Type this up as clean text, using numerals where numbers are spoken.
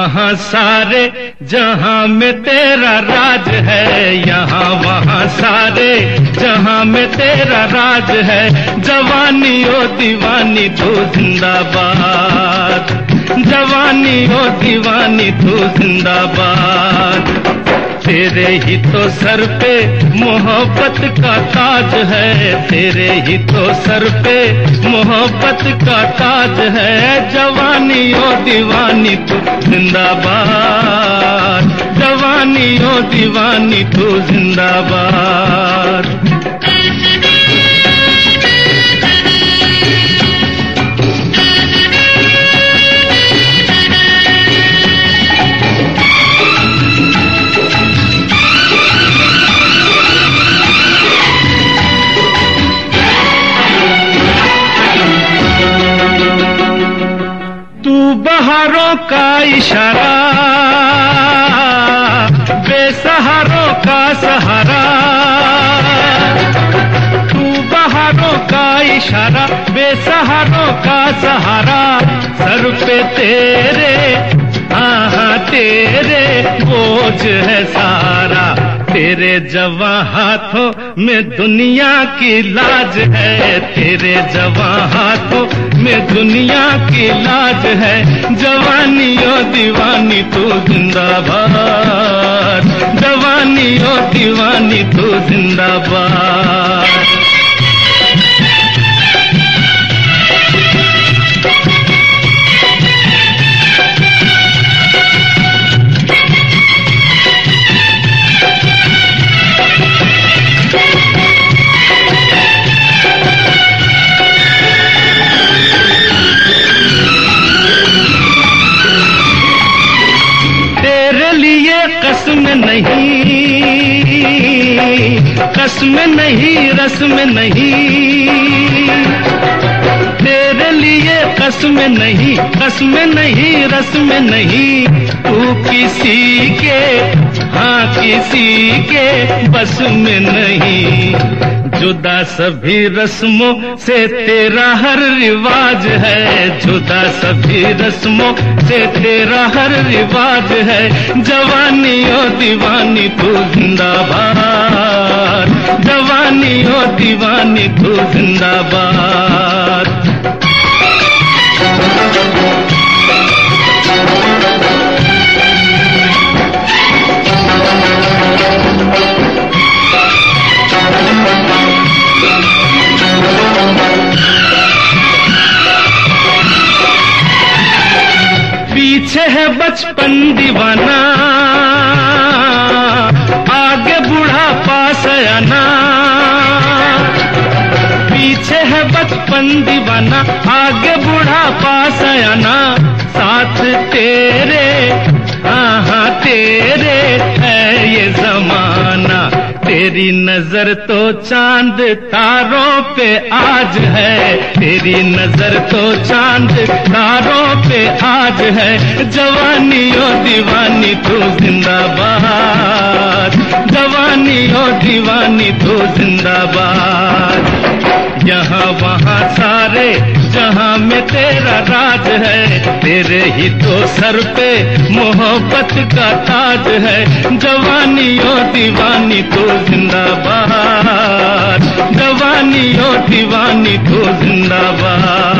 वहाँ सारे जहाँ में तेरा राज है, यहाँ वहाँ सारे जहाँ में तेरा राज है। जवानी ओ दीवानी तू जिंदाबाद, जवानी ओ दीवानी तू जिंदाबाद। तेरे ही तो सर पे मोहब्बत का ताज है, तेरे ही तो सर पे मोहब्बत का ताज है। जवानी ओ दीवानी तू जिंदाबाद, जवानी ओ दीवानी तू जिंदाबाद। बहारों का इशारा, बेसहारों का सहारा। तू बहारों का इशारा, बेसहारों का सहारा। सर पे तेरे हाँ तेरे बोझ है सारा। तेरे जवां हाथों में दुनिया की लाज है, तेरे जवां हाथों में दुनिया की लाज है। जवानी ओ दीवानी तू जिंदाबाद, जवानी ओ दीवानी तू जिंदाबाद। कसम नहीं रस्म नहीं, तेरे लिए कसम नहीं रस्म नहीं। तू किसी के हाँ किसी के बस में नहीं। जुदा सभी रस्मों से तेरा हर रिवाज है, जुदा सभी रस्मों से तेरा हर रिवाज है। जवानी ओ दीवानी तू जिंदाबाद, जवानी ओ दीवानी तू जिंदाबाद। पीछे है बचपन दीवाना, आगे बुढ़ापा सयाना। पीछे है बचपन दीवाना, आगे बुढ़ापा सयाना। साथ तेरे हाँ तेरे है ये जमाना। तेरी नजर तो चांद तारों पे आज है, तेरी नजर तो चांद तारों पे आज है। जवानी ओ दीवानी तू जिंदाबाद, जवानी ओ दीवानी तू जिंदाबाद। यहाँ वहाँ सारे जहाँ में तेरा राज है, तेरे ही तो सर पे मोहब्बत का ताज है। जवानी ओ दीवानी तू जिंदाबाद, जवानी ओ दीवानी तू जिंदाबाद।